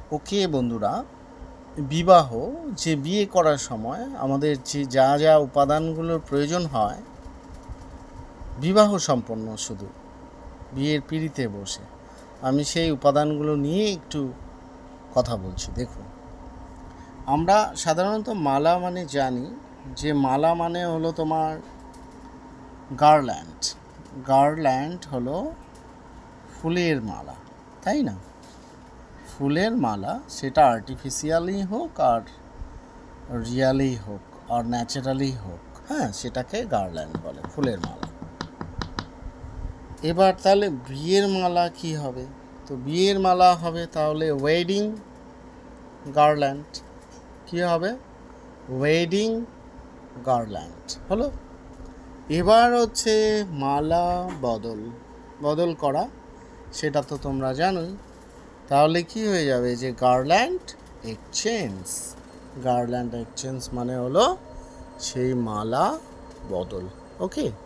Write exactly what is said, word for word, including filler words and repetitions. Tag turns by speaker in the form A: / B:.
A: ওকে বন্ধুরা, বিবাহ যে বিয়ে করার সময় আমাদের যে যা যা উপাদানগুলোর প্রয়োজন হয় বিবাহ সম্পন্ন শুধু বিয়ের পিঁড়িতে বসে, আমি সেই উপাদানগুলো নিয়ে একটু কথা বলছি। দেখুন, আমরা সাধারণত মালা মানে জানি যে মালা মানে হলো তোমার গার্ল্যান্ড। গার্ল্যান্ড হলো ফুলের মালা, তাই না? ফুলের মালা, সেটা আর্টিফিশিয়ালি হোক আর রিয়ালি হোক আর ন্যাচারালি হোক, হ্যাঁ, সেটাকে গার্ল্যান্ড বলে, ফুলের মালা। এবার তাহলে বিয়ের মালা কি হবে? তো বিয়ের মালা হবে তাহলে ওয়েডিং গার্ল্যান্ড। কি হবে? ওয়েডিং গার্ল্যান্ড হলো। এবার হচ্ছে মালা বদল বদল করা, সেটা তো তোমরা জানোই। তাহলে কি হয়ে যাবে যে গার্ল্যান্ড এক্সচেঞ্জ। গার্ল্যান্ড এক্সচেঞ্জ মানে হলো সেই মালা বদল। ওকে।